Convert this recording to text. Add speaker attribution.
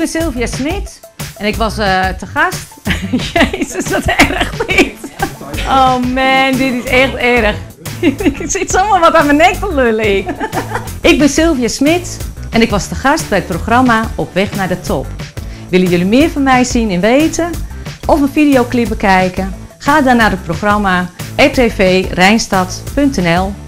Speaker 1: ben Sylvia Smit en ik was te gast. Jezus, wat erg dit. Oh man, dit is echt erg. Ik zit zomaar wat aan mijn nek te lullen. Ik ben Sylvia Smit en ik was te gast bij het programma Op weg naar de top. Willen jullie meer van mij zien en weten? Of een videoclip bekijken? Ga dan naar het programma rtvrijnstad.nl.